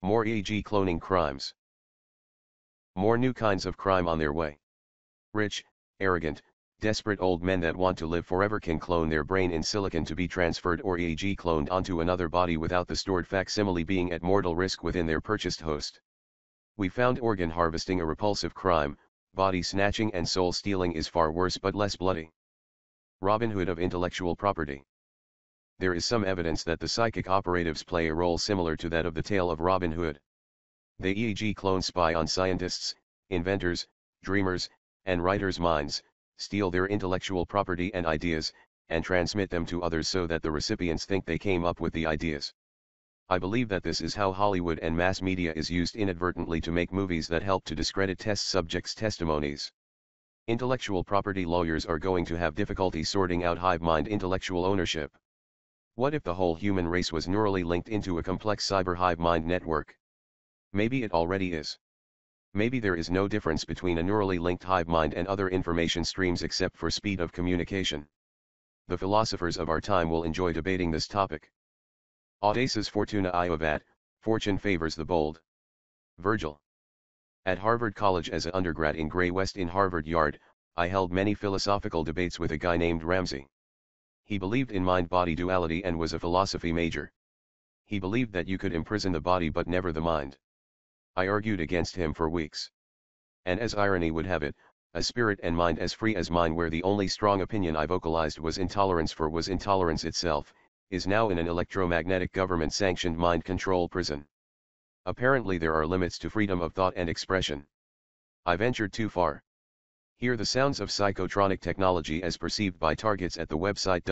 More e.g. cloning crimes. More new kinds of crime on their way. Rich, arrogant, desperate old men that want to live forever can clone their brain in silicon to be transferred or e.g. cloned onto another body without the stored facsimile being at mortal risk within their purchased host. We found organ harvesting a repulsive crime, body snatching and soul stealing is far worse but less bloody. Robin Hood of intellectual property. There is some evidence that the psychic operatives play a role similar to that of the tale of Robin Hood. They e.g. clone spy on scientists, inventors, dreamers, and writers' minds, steal their intellectual property and ideas, and transmit them to others so that the recipients think they came up with the ideas. I believe that this is how Hollywood and mass media is used inadvertently to make movies that help to discredit test subjects' testimonies. Intellectual property lawyers are going to have difficulty sorting out hive mind intellectual ownership. What if the whole human race was neurally linked into a complex cyber hive mind network? Maybe it already is. Maybe there is no difference between a neurally linked hive mind and other information streams except for speed of communication. The philosophers of our time will enjoy debating this topic. Audaces fortuna iovat, fortune favors the bold. Virgil. At Harvard College as an undergrad in Gray West in Harvard Yard, I held many philosophical debates with a guy named Ramsey. He believed in mind-body duality and was a philosophy major. He believed that you could imprison the body but never the mind. I argued against him for weeks. And as irony would have it, a spirit and mind as free as mine where the only strong opinion I vocalized was intolerance itself, is now in an electromagnetic government-sanctioned mind control prison. Apparently there are limits to freedom of thought and expression. I ventured too far. Hear the sounds of psychotronic technology as perceived by targets at the website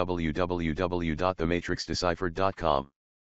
www.thematrixdeciphered.com.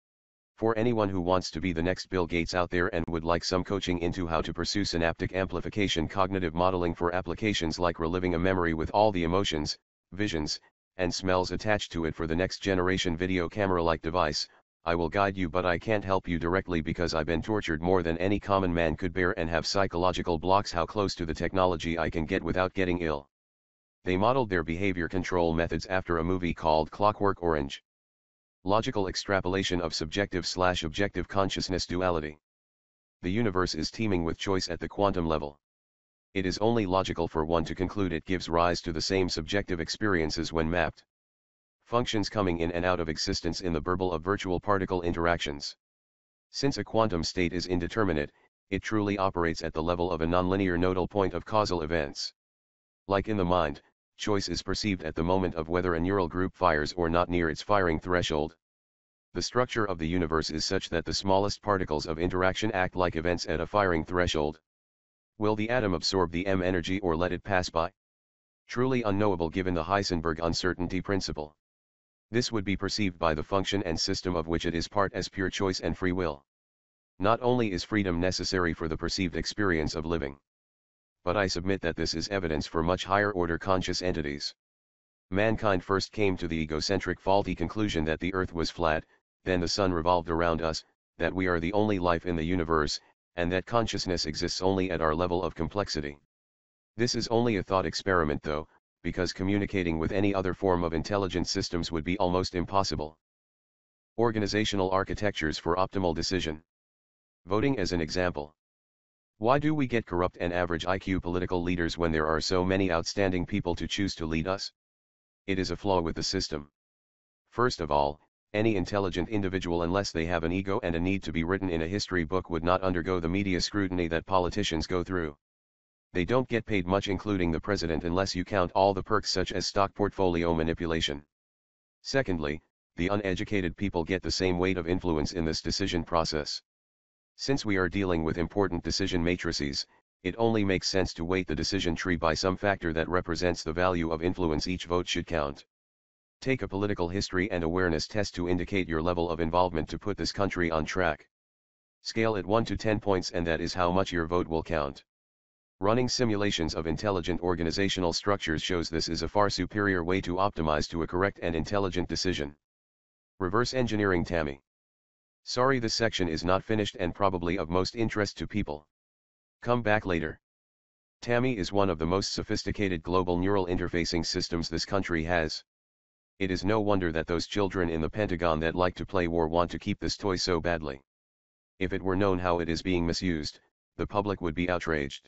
For anyone who wants to be the next Bill Gates out there and would like some coaching into how to pursue synaptic amplification cognitive modeling for applications like reliving a memory with all the emotions, visions, and smells attached to it for the next generation video camera-like device, I will guide you, but I can't help you directly because I've been tortured more than any common man could bear and have psychological blocks how close to the technology I can get without getting ill. They modeled their behavior control methods after a movie called Clockwork Orange. Logical extrapolation of subjective/objective consciousness duality. The universe is teeming with choice at the quantum level. It is only logical for one to conclude it gives rise to the same subjective experiences when mapped. Functions coming in and out of existence in the burble of virtual particle interactions. Since a quantum state is indeterminate, it truly operates at the level of a nonlinear nodal point of causal events. Like in the mind, choice is perceived at the moment of whether a neural group fires or not near its firing threshold. The structure of the universe is such that the smallest particles of interaction act like events at a firing threshold. Will the atom absorb the M energy or let it pass by? Truly unknowable given the Heisenberg uncertainty principle. This would be perceived by the function and system of which it is part as pure choice and free will. Not only is freedom necessary for the perceived experience of living, but I submit that this is evidence for much higher order conscious entities. Mankind first came to the egocentric faulty conclusion that the earth was flat, then the sun revolved around us, that we are the only life in the universe, and that consciousness exists only at our level of complexity. This is only a thought experiment though, because communicating with any other form of intelligent systems would be almost impossible. Organizational architectures for optimal decision. Voting as an example. Why do we get corrupt and average IQ political leaders when there are so many outstanding people to choose to lead us? It is a flaw with the system. First of all, any intelligent individual, unless they have an ego and a need to be written in a history book, would not undergo the media scrutiny that politicians go through. They don't get paid much, including the president, unless you count all the perks such as stock portfolio manipulation. Secondly, the uneducated people get the same weight of influence in this decision process. Since we are dealing with important decision matrices, it only makes sense to weight the decision tree by some factor that represents the value of influence each vote should count. Take a political history and awareness test to indicate your level of involvement to put this country on track. Scale it 1 to 10 points and that is how much your vote will count. Running simulations of intelligent organizational structures shows this is a far superior way to optimize to a correct and intelligent decision. Reverse engineering Tammy. Sorry, this section is not finished and probably of most interest to people. Come back later. Tammy is one of the most sophisticated global neural interfacing systems this country has. It is no wonder that those children in the Pentagon that like to play war want to keep this toy so badly. If it were known how it is being misused, the public would be outraged.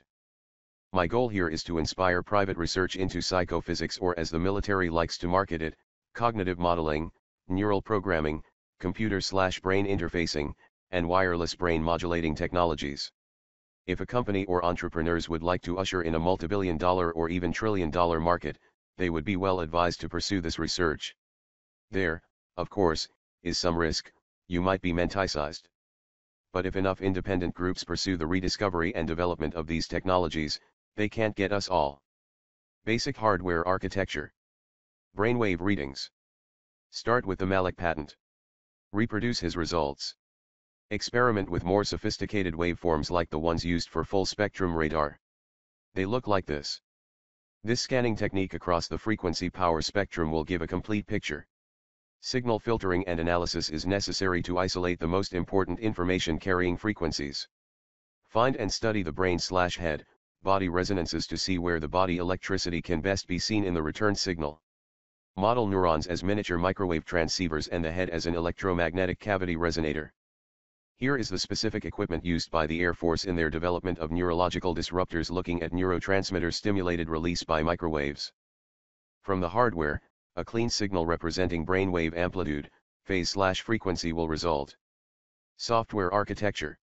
My goal here is to inspire private research into psychophysics, or as the military likes to market it, cognitive modeling, neural programming, computer/brain interfacing, and wireless brain modulating technologies. If a company or entrepreneurs would like to usher in a multi-billion-dollar or even trillion-dollar market, they would be well advised to pursue this research. There, of course, is some risk. You might be menticized. But if enough independent groups pursue the rediscovery and development of these technologies, they can't get us all. Basic hardware architecture. Brainwave readings. Start with the Malik patent. Reproduce his results. Experiment with more sophisticated waveforms like the ones used for full-spectrum radar. They look like this. This scanning technique across the frequency power spectrum will give a complete picture. Signal filtering and analysis is necessary to isolate the most important information-carrying frequencies. Find and study the brain/head, body resonances to see where the body electricity can best be seen in the return signal. Model neurons as miniature microwave transceivers and the head as an electromagnetic cavity resonator. Here is the specific equipment used by the Air Force in their development of neurological disruptors looking at neurotransmitter stimulated release by microwaves. From the hardware, a clean signal representing brainwave amplitude, phase/frequency will result. Software architecture.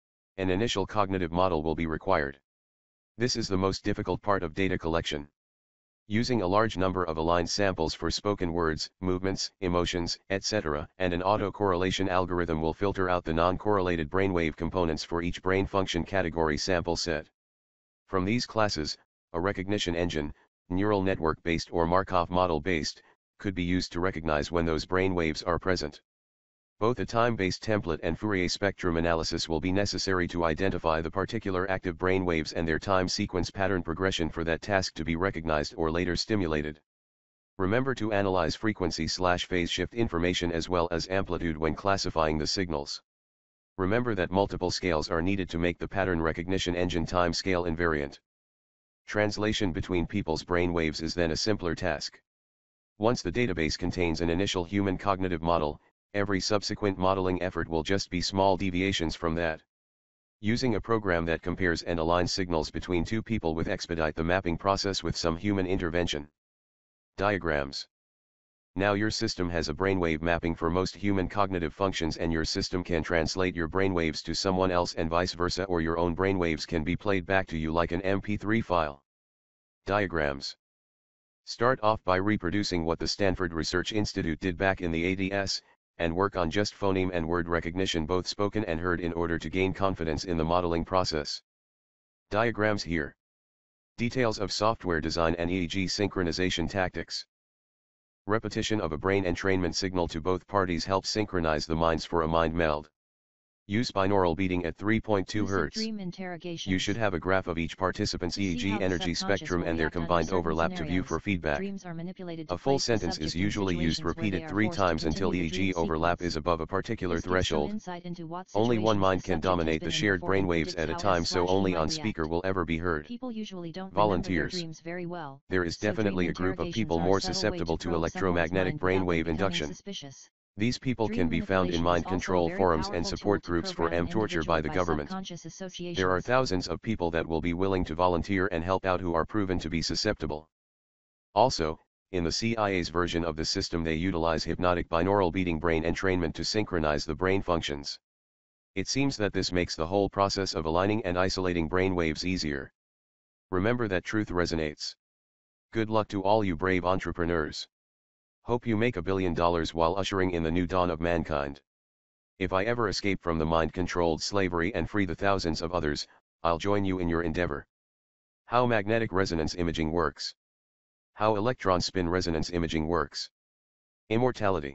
An initial cognitive model will be required. This is the most difficult part of data collection. Using a large number of aligned samples for spoken words, movements, emotions, etc., and an autocorrelation algorithm will filter out the non-correlated brainwave components for each brain function category sample set. From these classes, a recognition engine, neural network-based or Markov model-based, could be used to recognize when those brainwaves are present. Both a time-based template and Fourier spectrum analysis will be necessary to identify the particular active brainwaves and their time sequence pattern progression for that task to be recognized or later stimulated. Remember to analyze frequency/phase shift information as well as amplitude when classifying the signals. Remember that multiple scales are needed to make the pattern recognition engine time scale invariant. Translation between people's brainwaves is then a simpler task. Once the database contains an initial human cognitive model, every subsequent modeling effort will just be small deviations from that. Using a program that compares and aligns signals between two people will expedite the mapping process with some human intervention. Diagrams. Now your system has a brainwave mapping for most human cognitive functions, and your system can translate your brainwaves to someone else and vice versa, or your own brainwaves can be played back to you like an MP3 file. Diagrams. Start off by reproducing what the Stanford Research Institute did back in the 80s, and work on just phoneme and word recognition, both spoken and heard, in order to gain confidence in the modeling process. Diagrams here. Details of software design and EEG synchronization tactics. Repetition of a brain entrainment signal to both parties helps synchronize the minds for a mind meld. Use binaural beating at 3.2 Hz. You should have a graph of each participant's EEG energy spectrum and their combined overlap to view for feedback. A full sentence is usually used repeated 3 times until EEG overlap is above a particular threshold. Only one mind can dominate the shared brainwaves at a time, so only on speaker will ever be heard. Volunteers. There is definitely a group of people more susceptible to electromagnetic brainwave induction. These people can be found in mind control forums and support groups for torture by the government. There are thousands of people that will be willing to volunteer and help out who are proven to be susceptible. Also, in the CIA's version of the system, they utilize hypnotic binaural beating brain entrainment to synchronize the brain functions. It seems that this makes the whole process of aligning and isolating brain waves easier. Remember that truth resonates. Good luck to all you brave entrepreneurs. Hope you make $1 billion while ushering in the new dawn of mankind. If I ever escape from the mind-controlled slavery and free the thousands of others, I'll join you in your endeavor. How magnetic resonance imaging works. How electron spin resonance imaging works. Immortality.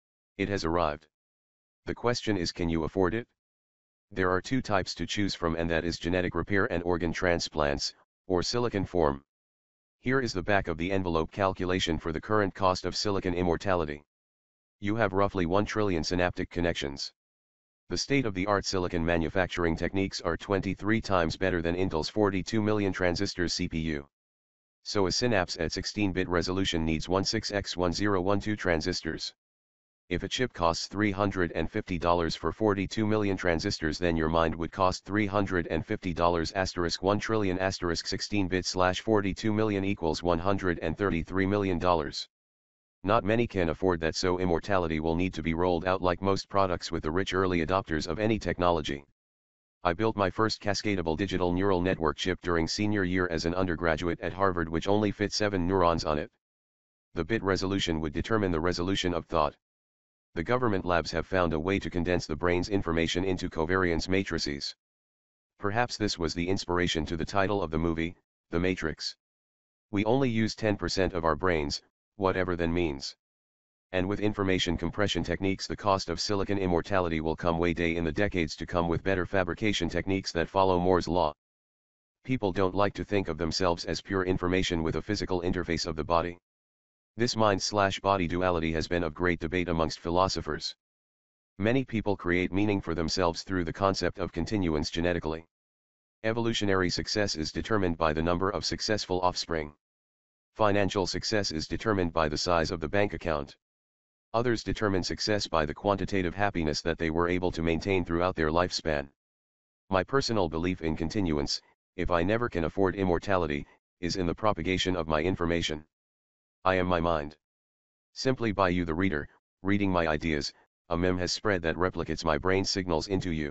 It has arrived. The question is, can you afford it? There are 2 types to choose from, and that is genetic repair and organ transplants, or silicon form. Here is the back of the envelope calculation for the current cost of silicon immortality. You have roughly 1 trillion synaptic connections. The state-of-the-art silicon manufacturing techniques are 23 times better than Intel's 42 million transistors CPU. So a synapse at 16-bit resolution needs 16x1012 transistors. If a chip costs $350 for 42 million transistors, then your mind would cost $350 asterisk 1 trillion asterisk 16 bits slash 42 million equals $133 million. Not many can afford that, so immortality will need to be rolled out like most products with the rich early adopters of any technology. I built my first cascadable digital neural network chip during senior year as an undergraduate at Harvard, which only fit 7 neurons on it. The bit resolution would determine the resolution of thought. The government labs have found a way to condense the brain's information into covariance matrices. Perhaps this was the inspiration to the title of the movie, The Matrix. We only use 10% of our brains, whatever that means. And with information compression techniques, the cost of silicon immortality will come way down in the decades to come with better fabrication techniques that follow Moore's law. People don't like to think of themselves as pure information with a physical interface of the body. This mind-slash-body duality has been of great debate amongst philosophers. Many people create meaning for themselves through the concept of continuance genetically. Evolutionary success is determined by the number of successful offspring. Financial success is determined by the size of the bank account. Others determine success by the quantitative happiness that they were able to maintain throughout their lifespan. My personal belief in continuance, if I never can afford immortality, is in the propagation of my information. I am my mind. Simply by you the reader, reading my ideas, a mem has spread that replicates my brain signals into you.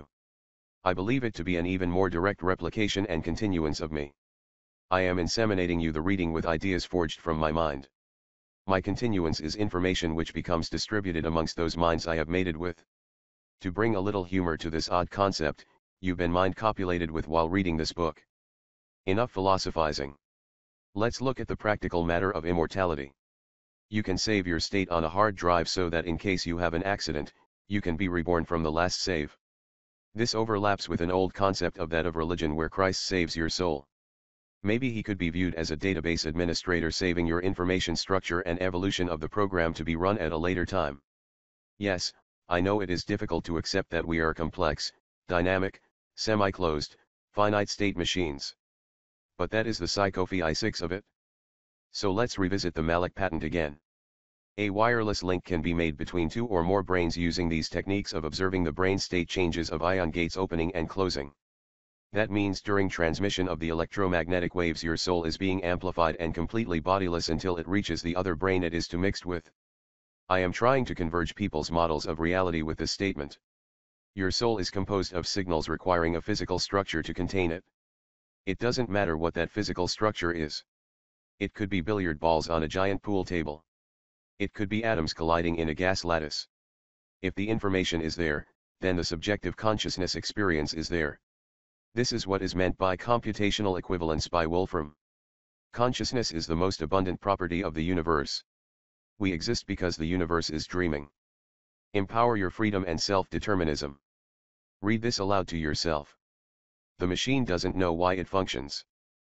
I believe it to be an even more direct replication and continuance of me. I am inseminating you the reading with ideas forged from my mind. My continuance is information which becomes distributed amongst those minds I have mated with. To bring a little humor to this odd concept, you've been mind copulated with while reading this book. Enough philosophizing. Let's look at the practical matter of immortality. You can save your state on a hard drive so that in case you have an accident, you can be reborn from the last save. This overlaps with an old concept of that of religion where Christ saves your soul. Maybe he could be viewed as a database administrator saving your information structure and evolution of the program to be run at a later time. Yes, I know it is difficult to accept that we are complex, dynamic, semi-closed, finite state machines. But that is the psychophysics of it. So let's revisit the Malik patent again. A wireless link can be made between two or more brains using these techniques of observing the brain state changes of ion gates opening and closing. That means during transmission of the electromagnetic waves your soul is being amplified and completely bodiless until it reaches the other brain it is to mixed with. I am trying to converge people's models of reality with this statement. Your soul is composed of signals requiring a physical structure to contain it. It doesn't matter what that physical structure is. It could be billiard balls on a giant pool table. It could be atoms colliding in a gas lattice. If the information is there, then the subjective consciousness experience is there. This is what is meant by computational equivalence by Wolfram. Consciousness is the most abundant property of the universe. We exist because the universe is dreaming. Empower your freedom and self-determinism. Read this aloud to yourself. The machine doesn't know why it functions.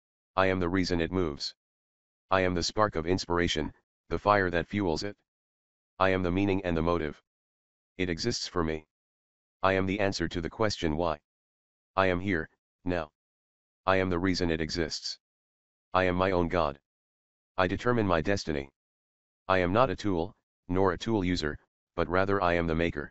I am the reason it moves. I am the spark of inspiration, the fire that fuels it. I am the meaning and the motive. It exists for me. I am the answer to the question why. I am here, now. I am the reason it exists. I am my own God. I determine my destiny. I am not a tool, nor a tool user, but rather I am the maker.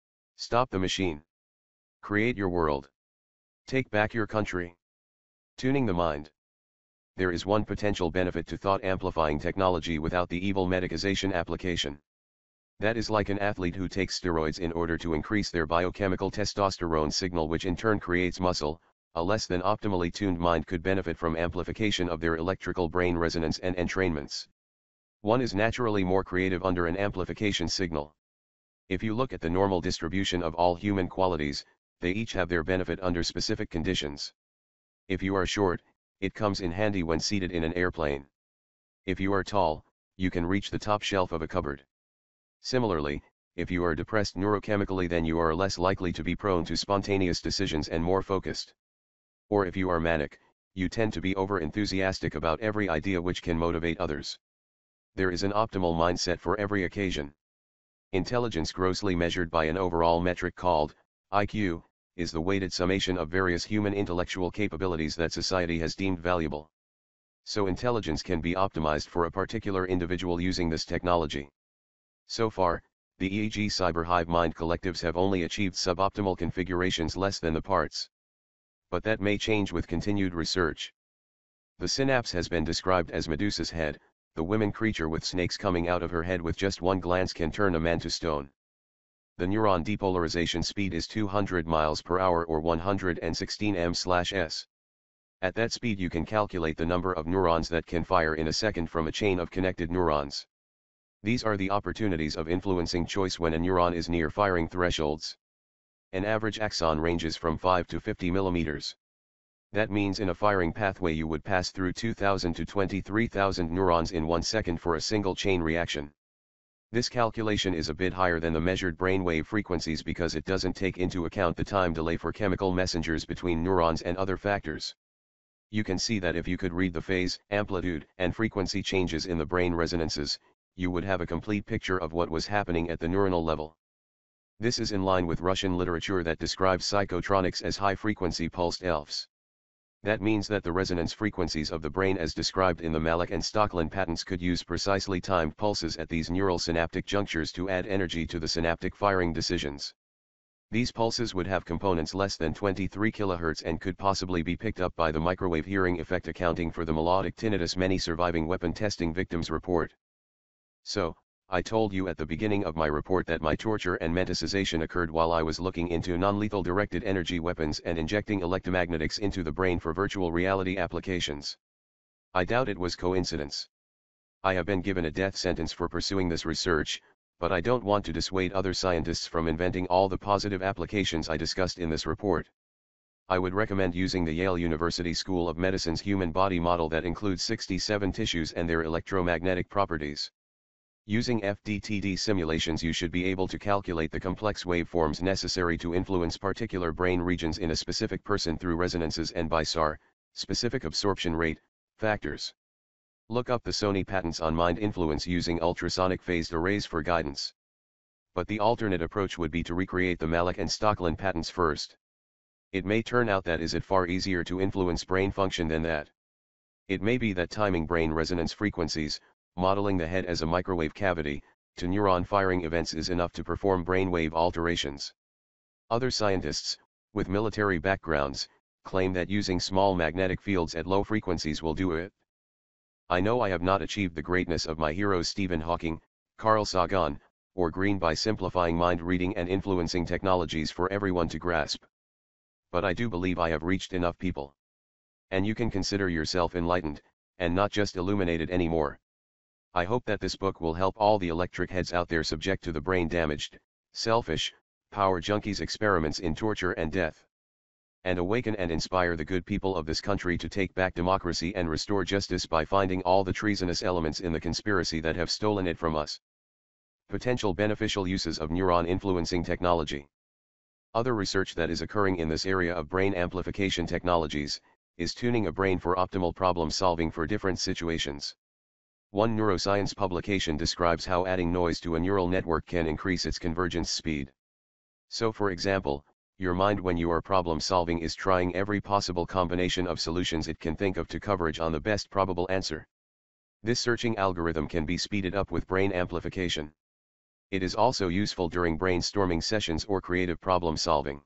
Stop the machine. Create your world. Take back your country. Tuning the mind. There is one potential benefit to thought-amplifying technology without the evil medicization application. That is like an athlete who takes steroids in order to increase their biochemical testosterone signal, which in turn creates muscle. A less than optimally tuned mind could benefit from amplification of their electrical brain resonance and entrainments. One is naturally more creative under an amplification signal. If you look at the normal distribution of all human qualities, they each have their benefit under specific conditions. If you are short, it comes in handy when seated in an airplane. If you are tall, you can reach the top shelf of a cupboard. Similarly, if you are depressed neurochemically, then you are less likely to be prone to spontaneous decisions and more focused. Or if you are manic, you tend to be over-enthusiastic about every idea which can motivate others. There is an optimal mindset for every occasion. Intelligence, grossly measured by an overall metric called IQ, is the weighted summation of various human intellectual capabilities that society has deemed valuable. So intelligence can be optimized for a particular individual using this technology. So far, The EEG cyberhive mind collectives have only achieved suboptimal configurations less than the parts. But that may change with continued research. The synapse has been described as Medusa's head. The woman creature with snakes coming out of her head with just one glance can turn a man to stone. The neuron depolarization speed is 200 miles per hour or 116 m/s. At that speed you can calculate the number of neurons that can fire in a second from a chain of connected neurons. These are the opportunities of influencing choice when a neuron is near firing thresholds. An average axon ranges from 5 to 50 millimeters. That means in a firing pathway you would pass through 2,000 to 23,000 neurons in 1 second for a single chain reaction. This calculation is a bit higher than the measured brainwave frequencies because it doesn't take into account the time delay for chemical messengers between neurons and other factors. You can see that if you could read the phase, amplitude, and frequency changes in the brain resonances, you would have a complete picture of what was happening at the neuronal level. This is in line with Russian literature that describes psychotronics as high-frequency pulsed elves. That means that the resonance frequencies of the brain as described in the Malik and Stocklin patents could use precisely timed pulses at these neural synaptic junctures to add energy to the synaptic firing decisions. These pulses would have components less than 23 kHz and could possibly be picked up by the microwave hearing effect, accounting for the melodic tinnitus many surviving weapon testing victims report. So, I told you at the beginning of my report that my torture and menticization occurred while I was looking into non-lethal directed energy weapons and injecting electromagnetics into the brain for virtual reality applications. I doubt it was coincidence. I have been given a death sentence for pursuing this research, but I don't want to dissuade other scientists from inventing all the positive applications I discussed in this report. I would recommend using the Yale University School of Medicine's human body model that includes 67 tissues and their electromagnetic properties. Using FDTD simulations you should be able to calculate the complex waveforms necessary to influence particular brain regions in a specific person through resonances and by SAR, specific absorption rate, factors. Look up the Sony patents on mind influence using ultrasonic phased arrays for guidance. But the alternate approach would be to recreate the Malik and Stocklin patents first. It may turn out that is it far easier to influence brain function than that. It may be that timing brain resonance frequencies, modeling the head as a microwave cavity, to neuron firing events is enough to perform brainwave alterations. Other scientists, with military backgrounds, claim that using small magnetic fields at low frequencies will do it. I know I have not achieved the greatness of my heroes Stephen Hawking, Carl Sagan, or Green by simplifying mind reading and influencing technologies for everyone to grasp. But I do believe I have reached enough people. And you can consider yourself enlightened, and not just illuminated anymore. I hope that this book will help all the electric heads out there subject to the brain-damaged, selfish, power junkies experiments in torture and death. And awaken and inspire the good people of this country to take back democracy and restore justice by finding all the treasonous elements in the conspiracy that have stolen it from us. Potential beneficial uses of neuron influencing technology. Other research that is occurring in this area of brain amplification technologies is tuning a brain for optimal problem solving for different situations. One neuroscience publication describes how adding noise to a neural network can increase its convergence speed. So for example, your mind when you are problem solving is trying every possible combination of solutions it can think of to coverage on the best probable answer. This searching algorithm can be speeded up with brain amplification. It is also useful during brainstorming sessions or creative problem solving.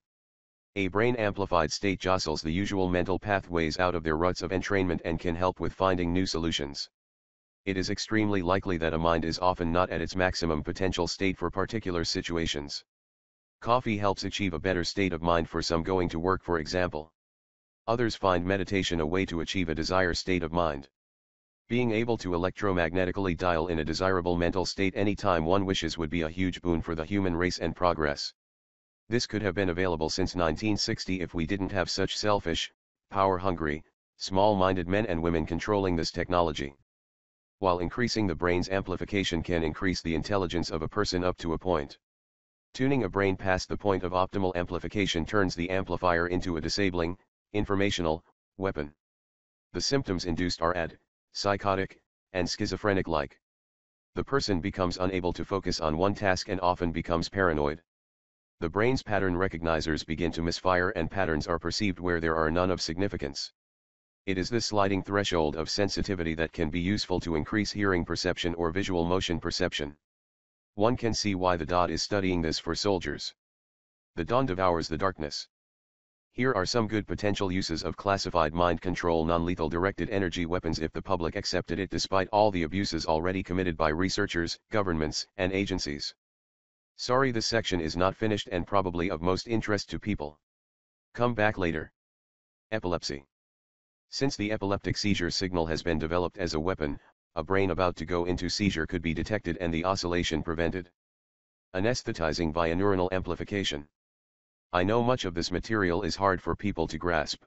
A brain amplified state jostles the usual mental pathways out of their ruts of entrainment and can help with finding new solutions. It is extremely likely that a mind is often not at its maximum potential state for particular situations. Coffee helps achieve a better state of mind for some going to work, for example. Others find meditation a way to achieve a desired state of mind. Being able to electromagnetically dial in a desirable mental state anytime one wishes would be a huge boon for the human race and progress. This could have been available since 1960 if we didn't have such selfish, power-hungry, small-minded men and women controlling this technology. While increasing the brain's amplification can increase the intelligence of a person up to a point. Tuning a brain past the point of optimal amplification turns the amplifier into a disabling, informational, weapon. The symptoms induced are psychotic, and schizophrenic-like. The person becomes unable to focus on one task and often becomes paranoid. The brain's pattern recognizers begin to misfire and patterns are perceived where there are none of significance. It is this sliding threshold of sensitivity that can be useful to increase hearing perception or visual motion perception. One can see why the DOD is studying this for soldiers. The dawn devours the darkness. Here are some good potential uses of classified mind control non-lethal directed energy weapons if the public accepted it despite all the abuses already committed by researchers, governments, and agencies. Sorry, this section is not finished and probably of most interest to people. Come back later. Epilepsy. Since the epileptic seizure signal has been developed as a weapon, a brain about to go into seizure could be detected and the oscillation prevented. Anesthetizing via neuronal amplification. I know much of this material is hard for people to grasp.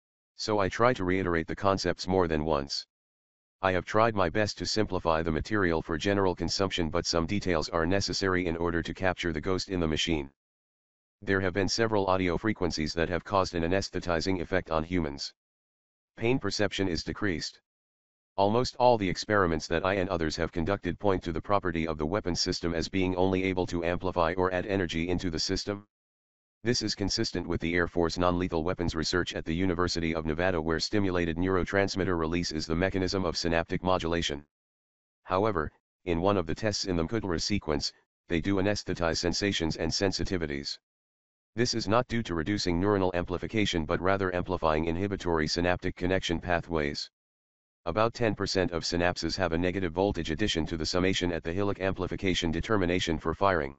So I try to reiterate the concepts more than once. I have tried my best to simplify the material for general consumption, but some details are necessary in order to capture the ghost in the machine. There have been several audio frequencies that have caused an anesthetizing effect on humans. Pain perception is decreased. Almost all the experiments that I and others have conducted point to the property of the weapons system as being only able to amplify or add energy into the system. This is consistent with the Air Force non-lethal weapons research at the University of Nevada, where stimulated neurotransmitter release is the mechanism of synaptic modulation. However, in one of the tests in the Kudler sequence, they do anesthetize sensations and sensitivities. This is not due to reducing neuronal amplification but rather amplifying inhibitory synaptic connection pathways. About 10% of synapses have a negative voltage addition to the summation at the Hillock amplification determination for firing.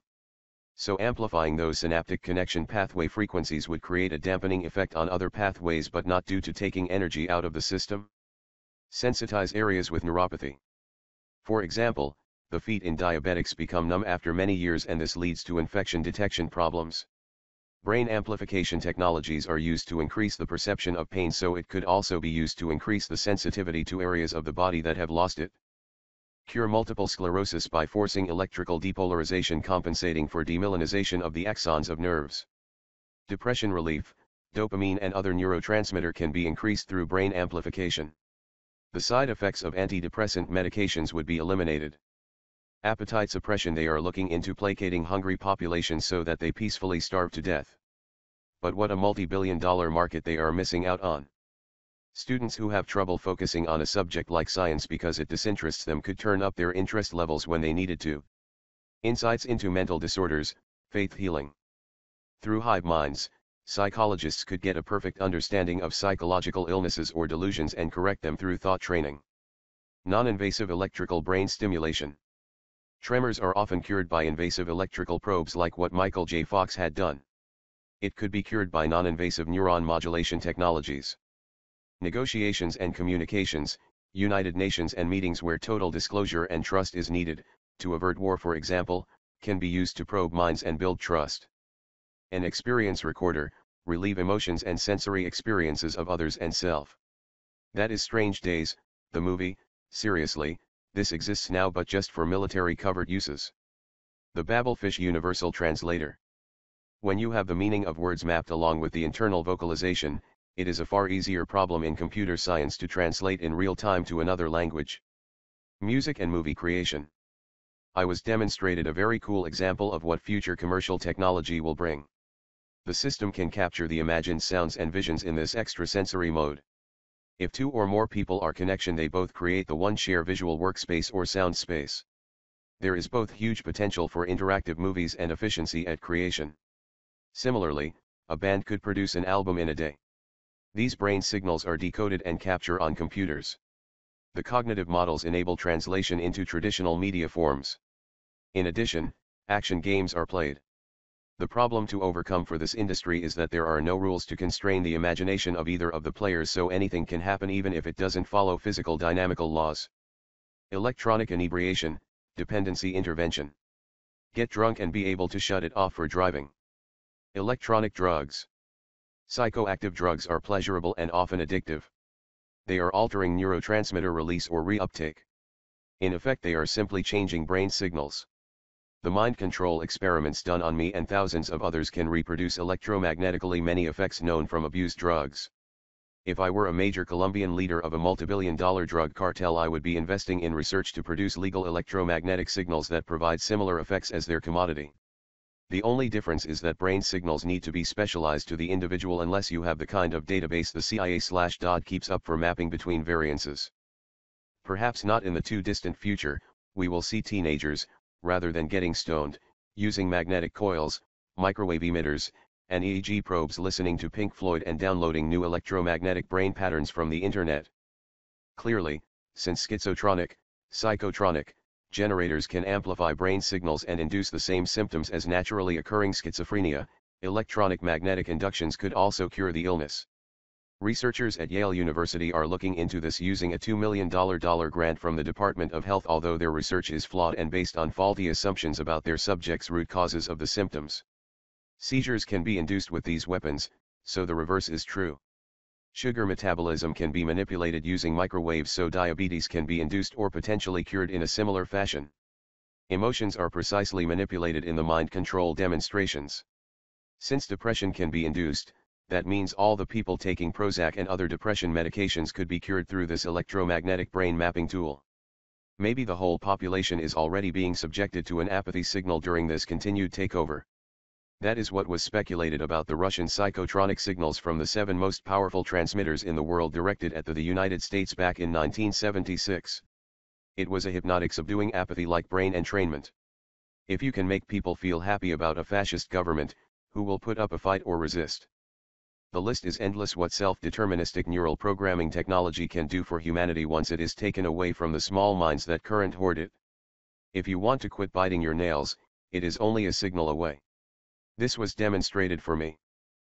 So amplifying those synaptic connection pathway frequencies would create a dampening effect on other pathways, but not due to taking energy out of the system. Sensitize areas with neuropathy. For example, the feet in diabetics become numb after many years, and this leads to infection detection problems. Brain amplification technologies are used to increase the perception of pain, so it could also be used to increase the sensitivity to areas of the body that have lost it. Cure multiple sclerosis by forcing electrical depolarization compensating for demyelinization of the axons of nerves. Depression relief, dopamine and other neurotransmitter can be increased through brain amplification. The side effects of antidepressant medications would be eliminated. Appetite suppression, they are looking into placating hungry populations so that they peacefully starve to death. But what a multi-billion-dollar market they are missing out on. Students who have trouble focusing on a subject like science because it disinterests them could turn up their interest levels when they needed to. Insights into mental disorders, faith healing. Through hive minds, psychologists could get a perfect understanding of psychological illnesses or delusions and correct them through thought training. Non-invasive electrical brain stimulation. Tremors are often cured by invasive electrical probes like what Michael J. Fox had done. It could be cured by non-invasive neuron modulation technologies. Negotiations and communications, United Nations and meetings where total disclosure and trust is needed, to avert war for example, can be used to probe minds and build trust. An experience recorder, relieve emotions and sensory experiences of others and self. That is Strange Days, the movie. Seriously, this exists now but just for military covered uses. The Babelfish Universal Translator. When you have the meaning of words mapped along with the internal vocalization, it is a far easier problem in computer science to translate in real time to another language. Music and movie creation. I was demonstrated a very cool example of what future commercial technology will bring. The system can capture the imagined sounds and visions in this extrasensory mode. If two or more people are connection, they both create the one share visual workspace or sound space. There is both huge potential for interactive movies and efficiency at creation. Similarly, a band could produce an album in a day. These brain signals are decoded and captured on computers. The cognitive models enable translation into traditional media forms. In addition, action games are played. The problem to overcome for this industry is that there are no rules to constrain the imagination of either of the players, so anything can happen even if it doesn't follow physical dynamical laws. Electronic inebriation, dependency intervention. Get drunk and be able to shut it off for driving. Electronic drugs. Psychoactive drugs are pleasurable and often addictive. They are altering neurotransmitter release or reuptake. In effect, they are simply changing brain signals. The mind control experiments done on me and thousands of others can reproduce electromagnetically many effects known from abused drugs. If I were a major Colombian leader of a multibillion-dollar drug cartel, I would be investing in research to produce legal electromagnetic signals that provide similar effects as their commodity. The only difference is that brain signals need to be specialized to the individual unless you have the kind of database the CIA/DOD keeps up for mapping between variances. Perhaps not in the too distant future, we will see teenagers, rather than getting stoned, using magnetic coils, microwave emitters, and EEG probes, listening to Pink Floyd and downloading new electromagnetic brain patterns from the internet. Clearly, since schizotronic, psychotronic, generators can amplify brain signals and induce the same symptoms as naturally occurring schizophrenia, electronic magnetic inductions could also cure the illness. Researchers at Yale University are looking into this using a $2 million grant from the Department of Health, although their research is flawed and based on faulty assumptions about their subjects' root causes of the symptoms. Seizures can be induced with these weapons, so the reverse is true. Sugar metabolism can be manipulated using microwaves, so diabetes can be induced or potentially cured in a similar fashion. Emotions are precisely manipulated in the mind control demonstrations. Since depression can be induced, that means all the people taking Prozac and other depression medications could be cured through this electromagnetic brain mapping tool. Maybe the whole population is already being subjected to an apathy signal during this continued takeover. That is what was speculated about the Russian psychotronic signals from the 7 most powerful transmitters in the world directed at the United States back in 1976. It was a hypnotic subduing apathy-like brain entrainment. If you can make people feel happy about a fascist government, who will put up a fight or resist? The list is endless what self-deterministic neural programming technology can do for humanity once it is taken away from the small minds that current hoard it. If you want to quit biting your nails, it is only a signal away. This was demonstrated for me.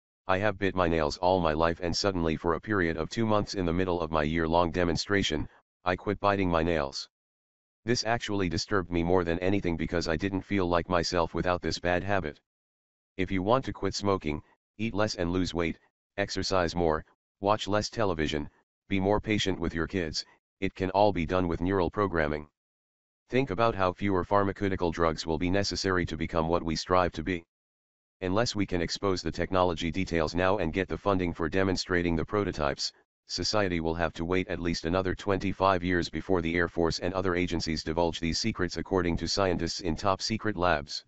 I have bit my nails all my life, and suddenly for a period of 2 months in the middle of my year-long demonstration, I quit biting my nails. This actually disturbed me more than anything because I didn't feel like myself without this bad habit. If you want to quit smoking, eat less and lose weight, exercise more, watch less television, be more patient with your kids, it can all be done with neural programming. Think about how fewer pharmaceutical drugs will be necessary to become what we strive to be. Unless we can expose the technology details now and get the funding for demonstrating the prototypes, society will have to wait at least another 25 years before the Air Force and other agencies divulge these secrets, according to scientists in top-secret labs.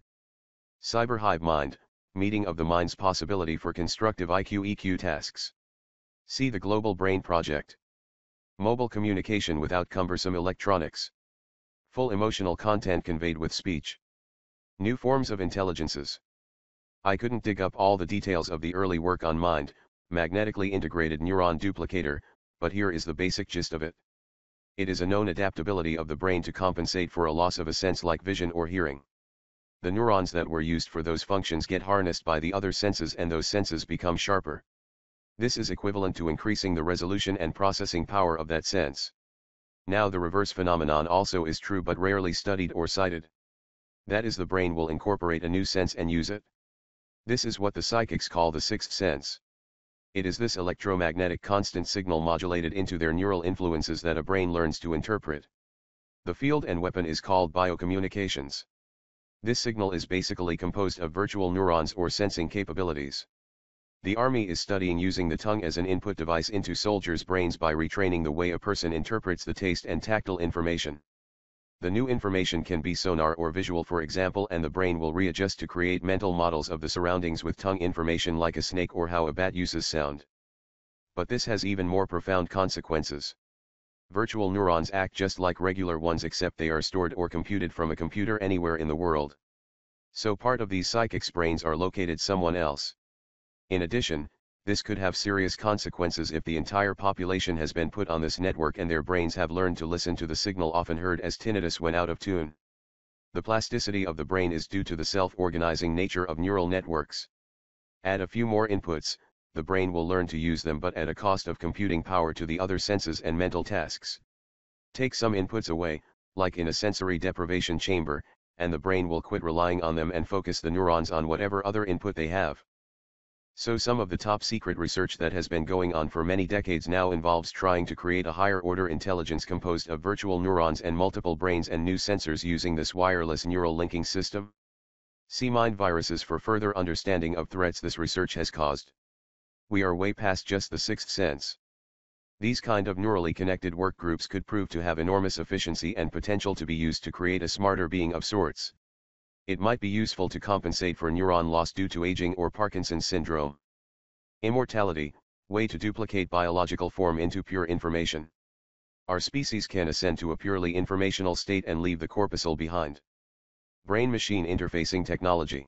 Cyber hive mind, meeting of the mind's possibility for constructive IQ/EQ tasks. See the Global Brain Project. Mobile communication without cumbersome electronics. Full emotional content conveyed with speech. New forms of intelligences. I couldn't dig up all the details of the early work on mind, magnetically integrated neuron duplicator, but here is the basic gist of it. It is a known adaptability of the brain to compensate for a loss of a sense like vision or hearing. The neurons that were used for those functions get harnessed by the other senses, and those senses become sharper. This is equivalent to increasing the resolution and processing power of that sense. Now the reverse phenomenon also is true but rarely studied or cited. That is, the brain will incorporate a new sense and use it. This is what the psychics call the sixth sense. It is this electromagnetic constant signal modulated into their neural influences that a brain learns to interpret. The field and weapon is called biocommunications. This signal is basically composed of virtual neurons or sensing capabilities. The army is studying using the tongue as an input device into soldiers' brains by retraining the way a person interprets the taste and tactile information. The new information can be sonar or visual, for example, and the brain will readjust to create mental models of the surroundings with tongue information, like a snake or how a bat uses sound. But this has even more profound consequences. Virtual neurons act just like regular ones, except they are stored or computed from a computer anywhere in the world. So part of these psychics' brains are located somewhere else. In addition, this could have serious consequences if the entire population has been put on this network and their brains have learned to listen to the signal, often heard as tinnitus when out of tune. The plasticity of the brain is due to the self-organizing nature of neural networks. Add a few more inputs, the brain will learn to use them, but at a cost of computing power to the other senses and mental tasks. Take some inputs away, like in a sensory deprivation chamber, and the brain will quit relying on them and focus the neurons on whatever other input they have. So some of the top secret research that has been going on for many decades now involves trying to create a higher order intelligence composed of virtual neurons and multiple brains and new sensors using this wireless neural linking system. See Mind Viruses for further understanding of threats this research has caused. We are way past just the sixth sense. These kind of neurally connected work groups could prove to have enormous efficiency and potential to be used to create a smarter being of sorts. It might be useful to compensate for neuron loss due to aging or Parkinson's syndrome. Immortality, way to duplicate biological form into pure information. Our species can ascend to a purely informational state and leave the corpuscle behind. Brain-machine interfacing technology.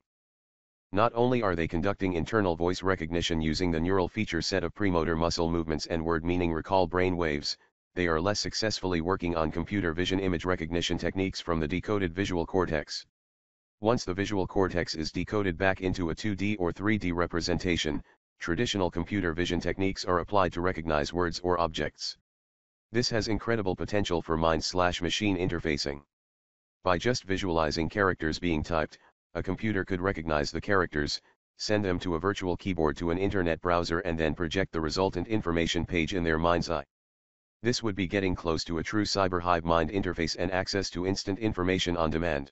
Not only are they conducting internal voice recognition using the neural feature set of premotor muscle movements and word meaning recall brain waves, they are less successfully working on computer vision image recognition techniques from the decoded visual cortex. Once the visual cortex is decoded back into a 2D or 3D representation, traditional computer vision techniques are applied to recognize words or objects. This has incredible potential for mind-slash-machine interfacing. By just visualizing characters being typed, a computer could recognize the characters, send them to a virtual keyboard to an internet browser and then project the resultant information page in their mind's eye. This would be getting close to a true cyber hive mind interface and access to instant information on demand.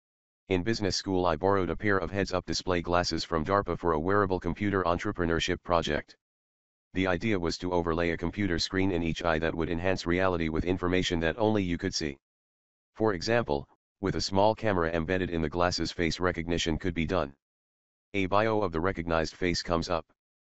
In business school I borrowed a pair of heads-up display glasses from DARPA for a wearable computer entrepreneurship project. The idea was to overlay a computer screen in each eye that would enhance reality with information that only you could see. For example, with a small camera embedded in the glasses, face recognition could be done. A bio of the recognized face comes up.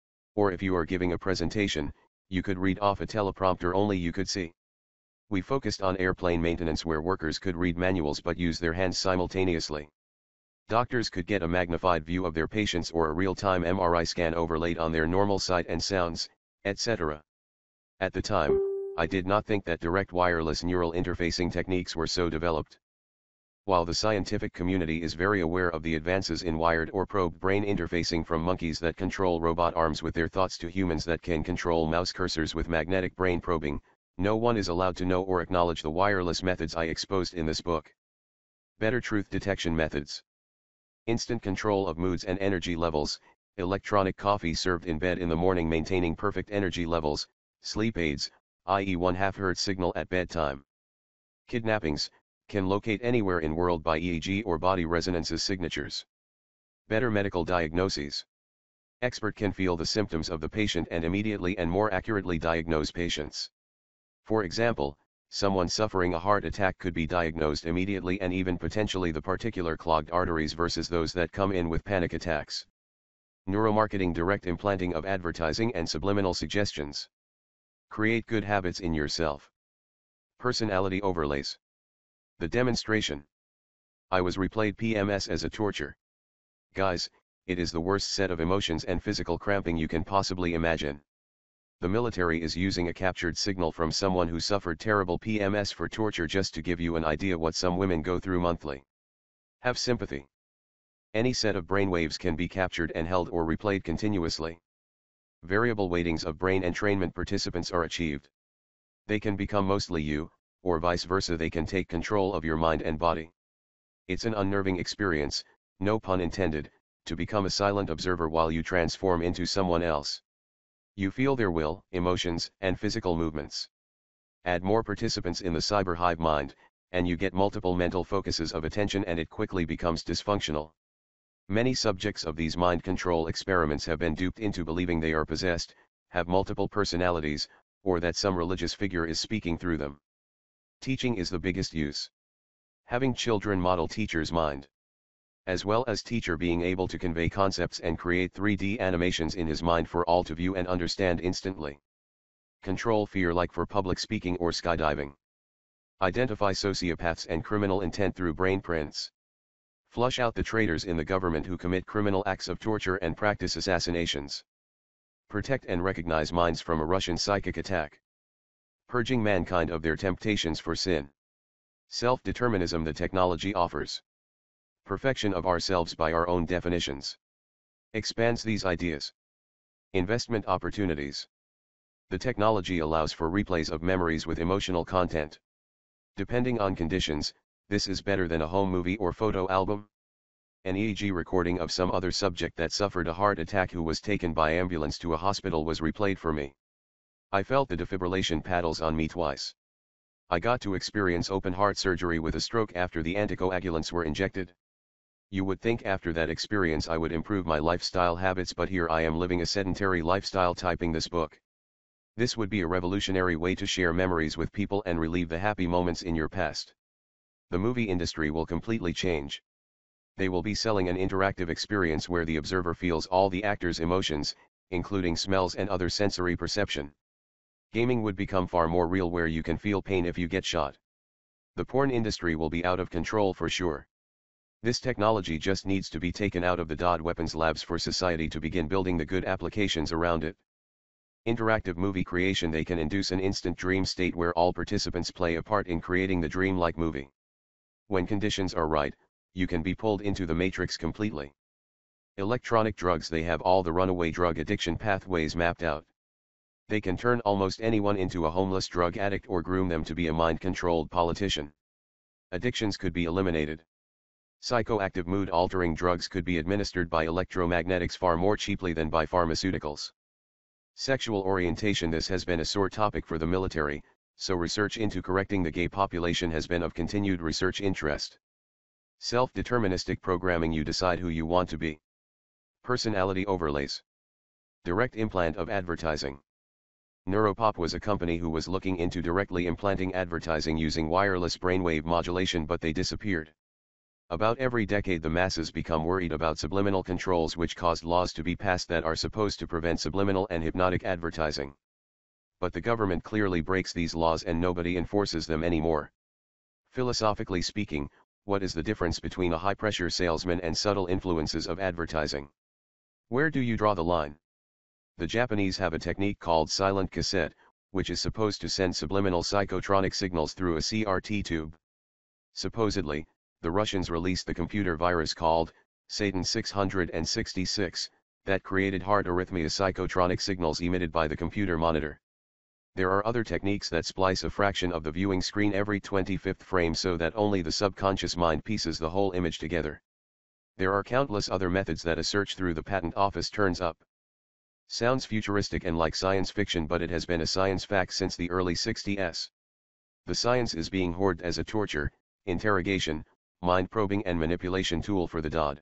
Or if you are giving a presentation, you could read off a teleprompter only you could see. We focused on airplane maintenance where workers could read manuals but use their hands simultaneously. Doctors could get a magnified view of their patients or a real-time MRI scan overlaid on their normal sight and sounds, etc. At the time, I did not think that direct wireless neural interfacing techniques were so developed. While the scientific community is very aware of the advances in wired or probed brain interfacing from monkeys that control robot arms with their thoughts to humans that can control mouse cursors with magnetic brain probing, no one is allowed to know or acknowledge the wireless methods I exposed in this book. Better truth detection methods. Instant control of moods and energy levels, electronic coffee served in bed in the morning maintaining perfect energy levels, sleep aids, i.e. 1/2 Hz signal at bedtime. Kidnappings, can locate anywhere in world by EEG or body resonances signatures. Better medical diagnoses. Expert can feel the symptoms of the patient and immediately and more accurately diagnose patients. For example, someone suffering a heart attack could be diagnosed immediately and even potentially the particular clogged arteries versus those that come in with panic attacks. Neuromarketing, direct implanting of advertising and subliminal suggestions. Create good habits in yourself. Personality overlays. The demonstration. I was replayed PMS as a torture. Guys, it is the worst set of emotions and physical cramping you can possibly imagine. The military is using a captured signal from someone who suffered terrible PMS for torture just to give you an idea what some women go through monthly. Have sympathy. Any set of brainwaves can be captured and held or replayed continuously. Variable weightings of brain entrainment participants are achieved. They can become mostly you, or vice versa, they can take control of your mind and body. It's an unnerving experience, no pun intended, to become a silent observer while you transform into someone else. You feel their will, emotions, and physical movements. Add more participants in the cyber hive mind, and you get multiple mental focuses of attention and it quickly becomes dysfunctional. Many subjects of these mind control experiments have been duped into believing they are possessed, have multiple personalities, or that some religious figure is speaking through them. Teaching is the biggest use. Having children model teacher's mind. As well as teacher being able to convey concepts and create 3D animations in his mind for all to view and understand instantly. Control fear like for public speaking or skydiving. Identify sociopaths and criminal intent through brain prints. Flush out the traitors in the government who commit criminal acts of torture and practice assassinations. Protect and recognize minds from a Russian psychic attack. Purging mankind of their temptations for sin. Self-determinism the technology offers. Perfection of ourselves by our own definitions. Expands these ideas. Investment opportunities. The technology allows for replays of memories with emotional content. Depending on conditions, this is better than a home movie or photo album. An EEG recording of some other subject that suffered a heart attack who was taken by ambulance to a hospital was replayed for me. I felt the defibrillation paddles on me twice. I got to experience open heart surgery with a stroke after the anticoagulants were injected. You would think after that experience I would improve my lifestyle habits, but here I am living a sedentary lifestyle typing this book. This would be a revolutionary way to share memories with people and relive the happy moments in your past. The movie industry will completely change. They will be selling an interactive experience where the observer feels all the actor's emotions, including smells and other sensory perception. Gaming would become far more real where you can feel pain if you get shot. The porn industry will be out of control for sure. This technology just needs to be taken out of the DOD weapons labs for society to begin building the good applications around it. Interactive movie creation. They can induce an instant dream state where all participants play a part in creating the dream-like movie. When conditions are right, you can be pulled into the matrix completely. Electronic drugs. They have all the runaway drug addiction pathways mapped out. They can turn almost anyone into a homeless drug addict or groom them to be a mind-controlled politician. Addictions could be eliminated. Psychoactive mood-altering drugs could be administered by electromagnetics far more cheaply than by pharmaceuticals. Sexual orientation. This has been a sore topic for the military, so research into correcting the gay population has been of continued research interest. Self-deterministic programming. You decide who you want to be. Personality overlays. Direct implant of advertising. Neuropop was a company who was looking into directly implanting advertising using wireless brainwave modulation, but they disappeared. About every decade the masses become worried about subliminal controls, which caused laws to be passed that are supposed to prevent subliminal and hypnotic advertising. But the government clearly breaks these laws and nobody enforces them anymore. Philosophically speaking, what is the difference between a high-pressure salesman and subtle influences of advertising? Where do you draw the line? The Japanese have a technique called silent cassette, which is supposed to send subliminal psychotronic signals through a CRT tube. Supposedly, the Russians released the computer virus called Satan 666, that created heart arrhythmia psychotronic signals emitted by the computer monitor. There are other techniques that splice a fraction of the viewing screen every 25th frame so that only the subconscious mind pieces the whole image together. There are countless other methods that a search through the patent office turns up. Sounds futuristic and like science fiction, but it has been a science fact since the early 60s. The science is being hoarded as a torture, interrogation, mind-probing and manipulation tool for the DOD.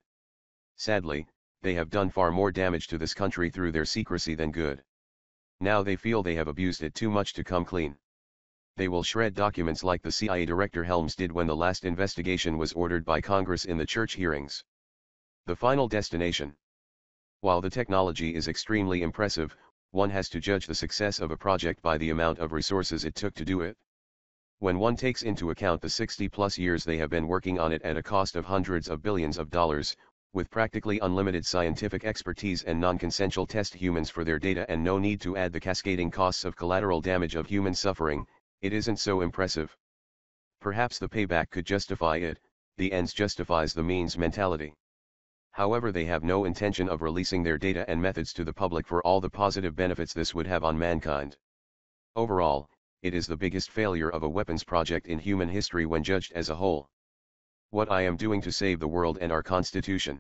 Sadly, they have done far more damage to this country through their secrecy than good. Now they feel they have abused it too much to come clean. They will shred documents like the CIA Director Helms did when the last investigation was ordered by Congress in the church hearings. The final destination. While the technology is extremely impressive, one has to judge the success of a project by the amount of resources it took to do it. When one takes into account the 60-plus years they have been working on it at a cost of hundreds of billions of dollars, with practically unlimited scientific expertise and non-consensual test humans for their data and no need to add the cascading costs of collateral damage of human suffering, it isn't so impressive. Perhaps the payback could justify it, the ends justifies the means mentality. However, they have no intention of releasing their data and methods to the public for all the positive benefits this would have on mankind. Overall, it is the biggest failure of a weapons project in human history when judged as a whole. What I am doing to save the world and our Constitution.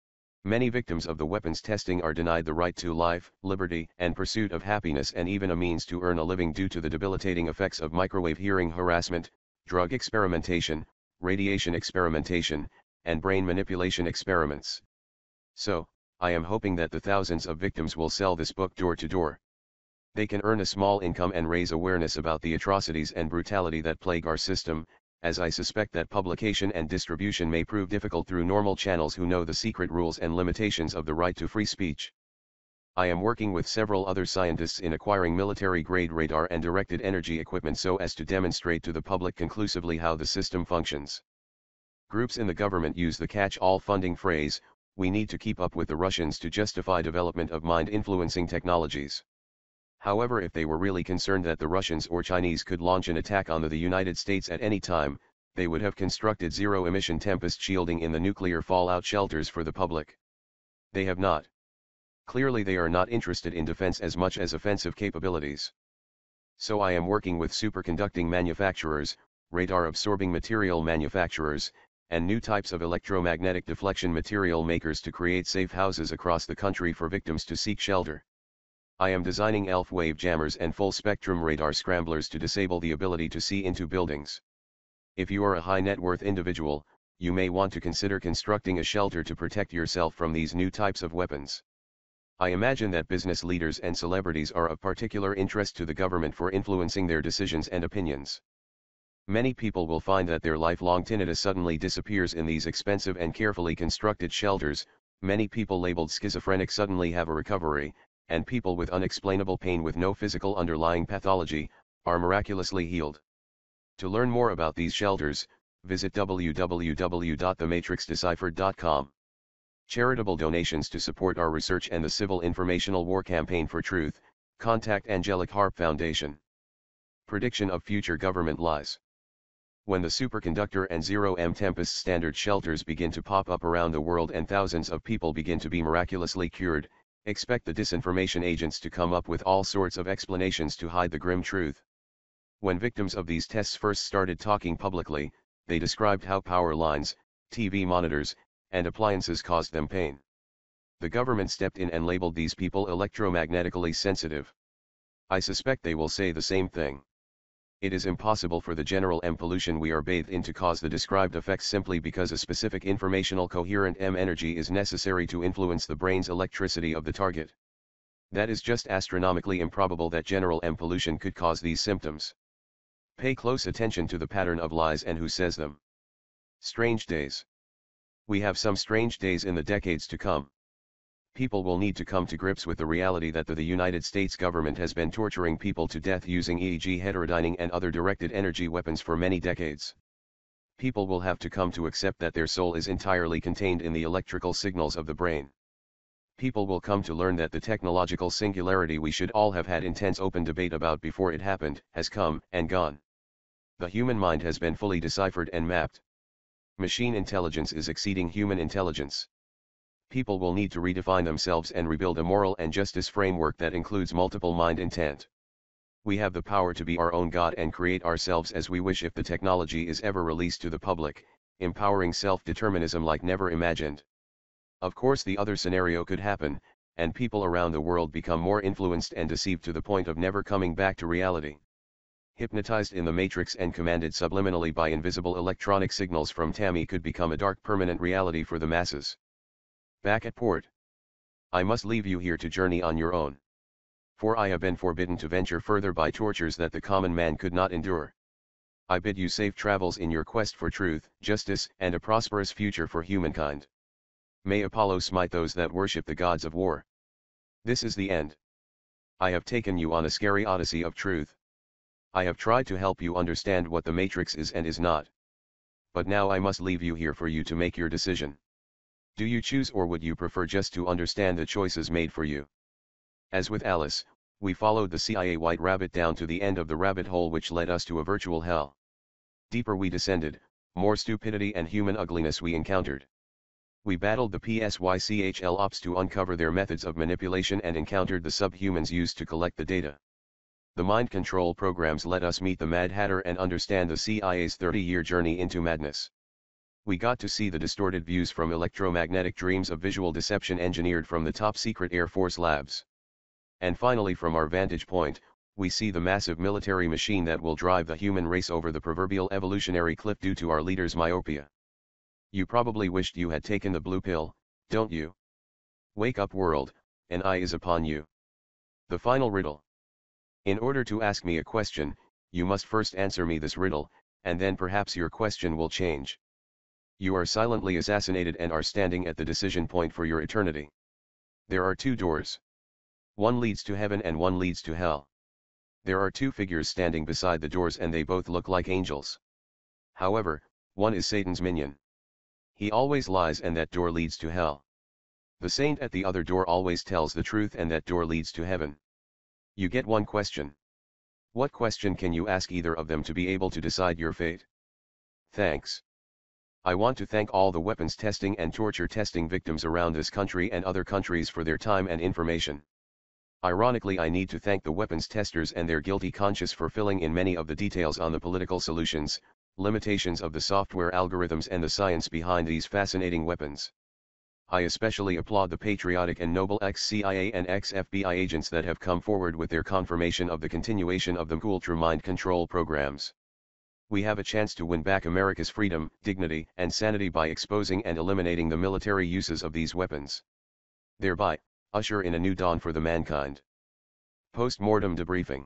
Many victims of the weapons testing are denied the right to life, liberty, and pursuit of happiness, and even a means to earn a living due to the debilitating effects of microwave hearing harassment, drug experimentation, radiation experimentation, and brain manipulation experiments. So, I am hoping that the thousands of victims will sell this book door to door. They can earn a small income and raise awareness about the atrocities and brutality that plague our system, as I suspect that publication and distribution may prove difficult through normal channels who know the secret rules and limitations of the right to free speech. I am working with several other scientists in acquiring military-grade radar and directed energy equipment so as to demonstrate to the public conclusively how the system functions. Groups in the government use the catch-all funding phrase, "We need to keep up with the Russians" to justify development of mind-influencing technologies. However, if they were really concerned that the Russians or Chinese could launch an attack on the United States at any time, they would have constructed zero-emission tempest shielding in the nuclear fallout shelters for the public. They have not. Clearly they are not interested in defense as much as offensive capabilities. So I am working with superconducting manufacturers, radar-absorbing material manufacturers, and new types of electromagnetic deflection material makers to create safe houses across the country for victims to seek shelter. I am designing ELF wave jammers and full-spectrum radar scramblers to disable the ability to see into buildings. If you are a high-net-worth individual, you may want to consider constructing a shelter to protect yourself from these new types of weapons. I imagine that business leaders and celebrities are of particular interest to the government for influencing their decisions and opinions. Many people will find that their lifelong tinnitus suddenly disappears in these expensive and carefully constructed shelters. Many people labeled schizophrenic suddenly have a recovery, and people with unexplainable pain with no physical underlying pathology are miraculously healed. To learn more about these shelters, visit www.thematrixdeciphered.com. Charitable donations to support our research and the Civil Informational War Campaign for Truth, contact Angelic Harp Foundation. Prediction of future government lies. When the superconductor and zero-M tempest standard shelters begin to pop up around the world and thousands of people begin to be miraculously cured, expect the disinformation agents to come up with all sorts of explanations to hide the grim truth. When victims of these tests first started talking publicly, they described how power lines, TV monitors, and appliances caused them pain. The government stepped in and labeled these people electromagnetically sensitive. I suspect they will say the same thing. It is impossible for the general M pollution we are bathed in to cause the described effects simply because a specific informational coherent M energy is necessary to influence the brain's electricity of the target. That is just astronomically improbable that general M pollution could cause these symptoms. Pay close attention to the pattern of lies and who says them. Strange days. We have some strange days in the decades to come. People will need to come to grips with the reality that the United States government has been torturing people to death using EEG heterodyning and other directed energy weapons for many decades. People will have to come to accept that their soul is entirely contained in the electrical signals of the brain. People will come to learn that the technological singularity we should all have had intense open debate about before it happened has come and gone. The human mind has been fully deciphered and mapped. Machine intelligence is exceeding human intelligence. People will need to redefine themselves and rebuild a moral and justice framework that includes multiple mind intent. We have the power to be our own God and create ourselves as we wish if the technology is ever released to the public, empowering self-determinism like never imagined. Of course, the other scenario could happen, and people around the world become more influenced and deceived to the point of never coming back to reality. Hypnotized in the matrix and commanded subliminally by invisible electronic signals from Tammy could become a dark permanent reality for the masses. Back at port. I must leave you here to journey on your own. For I have been forbidden to venture further by tortures that the common man could not endure. I bid you safe travels in your quest for truth, justice, and a prosperous future for humankind. May Apollo smite those that worship the gods of war. This is the end. I have taken you on a scary odyssey of truth. I have tried to help you understand what the Matrix is and is not. But now I must leave you here for you to make your decision. Do you choose, or would you prefer just to understand the choices made for you? As with Alice, we followed the CIA white rabbit down to the end of the rabbit hole which led us to a virtual hell. Deeper we descended, more stupidity and human ugliness we encountered. We battled the PSYCHL ops to uncover their methods of manipulation and encountered the subhumans used to collect the data. The mind control programs let us meet the Mad Hatter and understand the CIA's 30-year journey into madness. We got to see the distorted views from electromagnetic dreams of visual deception engineered from the top-secret Air Force labs. And finally, from our vantage point, we see the massive military machine that will drive the human race over the proverbial evolutionary cliff due to our leaders' myopia. You probably wished you had taken the blue pill, don't you? Wake up, world, an eye is upon you. The final riddle. In order to ask me a question, you must first answer me this riddle, and then perhaps your question will change. You are silently assassinated and are standing at the decision point for your eternity. There are two doors. One leads to heaven and one leads to hell. There are two figures standing beside the doors and they both look like angels. However, one is Satan's minion. He always lies and that door leads to hell. The saint at the other door always tells the truth and that door leads to heaven. You get one question. What question can you ask either of them to be able to decide your fate? Thanks. I want to thank all the weapons testing and torture testing victims around this country and other countries for their time and information. Ironically, I need to thank the weapons testers and their guilty conscience for filling in many of the details on the political solutions, limitations of the software algorithms and the science behind these fascinating weapons. I especially applaud the patriotic and noble ex-CIA and ex-FBI agents that have come forward with their confirmation of the continuation of the ultra mind control programs. We have a chance to win back America's freedom, dignity, and sanity by exposing and eliminating the military uses of these weapons. Thereby, usher in a new dawn for the mankind. Post-mortem debriefing.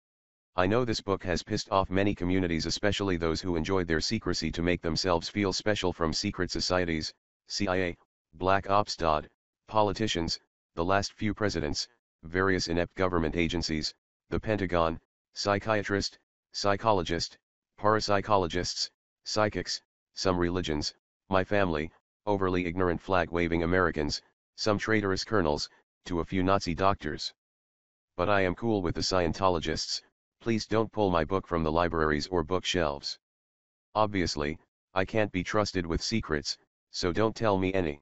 I know this book has pissed off many communities, especially those who enjoyed their secrecy to make themselves feel special, from secret societies, CIA, Black Ops. Politicians, the last few presidents, various inept government agencies, the Pentagon, psychiatrist, psychologist, parapsychologists, psychics, some religions, my family, overly ignorant flag-waving Americans, some traitorous colonels, to a few Nazi doctors. But I am cool with the Scientologists. Please don't pull my book from the libraries or bookshelves. Obviously, I can't be trusted with secrets, so don't tell me any.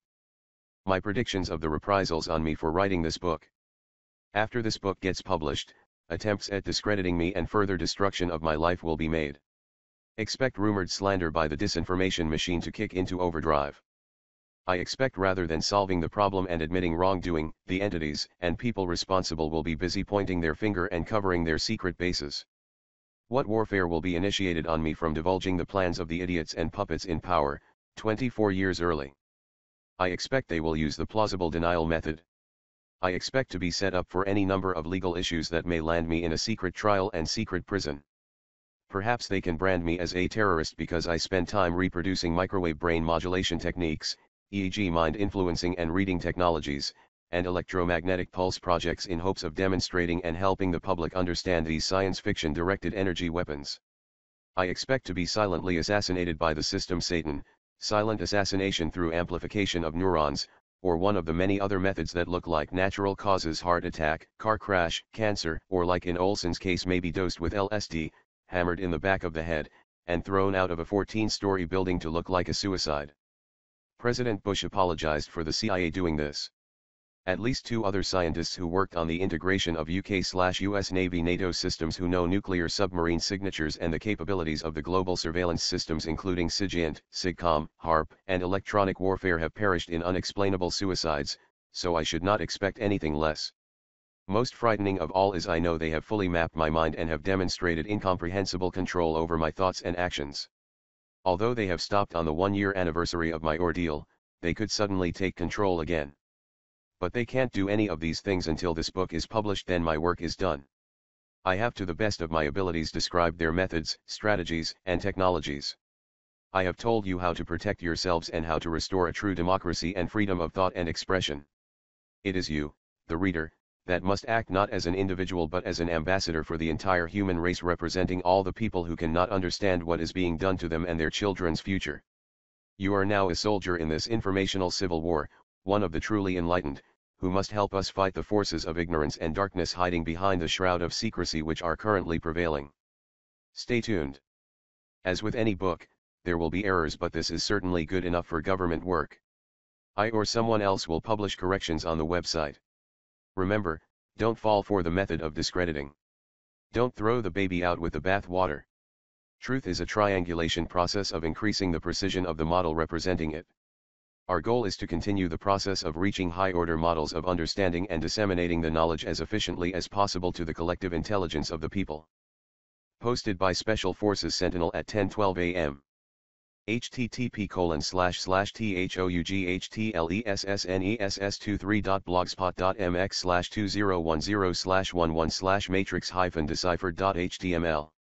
My predictions of the reprisals on me for writing this book. After this book gets published, attempts at discrediting me and further destruction of my life will be made. Expect rumored slander by the disinformation machine to kick into overdrive. I expect rather than solving the problem and admitting wrongdoing, the entities and people responsible will be busy pointing their finger and covering their secret bases. What warfare will be initiated on me from divulging the plans of the idiots and puppets in power, 24 years early? I expect they will use the plausible denial method. I expect to be set up for any number of legal issues that may land me in a secret trial and secret prison. Perhaps they can brand me as a terrorist because I spend time reproducing microwave brain modulation techniques, e.g. mind influencing and reading technologies, and electromagnetic pulse projects in hopes of demonstrating and helping the public understand these science fiction directed energy weapons. I expect to be silently assassinated by the system Satan, silent assassination through amplification of neurons, or one of the many other methods that look like natural causes: heart attack, car crash, cancer, or like in Olson's case maybe dosed with LSD, hammered in the back of the head, and thrown out of a 14-story building to look like a suicide. President Bush apologized for the CIA doing this. At least 2 other scientists who worked on the integration of UK/US Navy NATO systems who know nuclear submarine signatures and the capabilities of the global surveillance systems including SIGINT, SIGCOM, HARP, and electronic warfare have perished in unexplainable suicides, so I should not expect anything less. Most frightening of all is I know they have fully mapped my mind and have demonstrated incomprehensible control over my thoughts and actions. Although they have stopped on the 1-year anniversary of my ordeal, they could suddenly take control again. But they can't do any of these things until this book is published, then my work is done. I have to the best of my abilities described their methods, strategies, and technologies. I have told you how to protect yourselves and how to restore a true democracy and freedom of thought and expression. It is you, the reader, that must act not as an individual but as an ambassador for the entire human race, representing all the people who cannot understand what is being done to them and their children's future. You are now a soldier in this informational civil war, one of the truly enlightened, who must help us fight the forces of ignorance and darkness hiding behind the shroud of secrecy which are currently prevailing. Stay tuned. As with any book, there will be errors, but this is certainly good enough for government work. I or someone else will publish corrections on the website. Remember, don't fall for the method of discrediting. Don't throw the baby out with the bathwater. Truth is a triangulation process of increasing the precision of the model representing it. Our goal is to continue the process of reaching high-order models of understanding and disseminating the knowledge as efficiently as possible to the collective intelligence of the people. Posted by Special Forces Sentinel at 10:12 a.m. http://thoughthlessness23.blogspot.mx/2010/11/matrix-deciphered.html